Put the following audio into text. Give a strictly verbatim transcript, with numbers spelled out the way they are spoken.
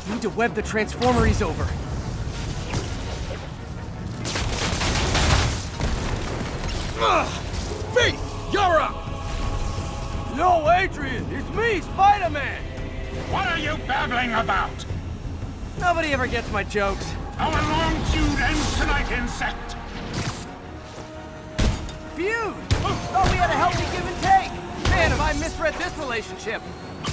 Need to web the transformer he's over. Ugh! Faith, you're up! Yo, Adrian, it's me, Spider-Man! What are you babbling about? Nobody ever gets my jokes. Our long feud ends tonight, insect! Feud? Oh, we had a healthy give and take! Man, have I misread this relationship!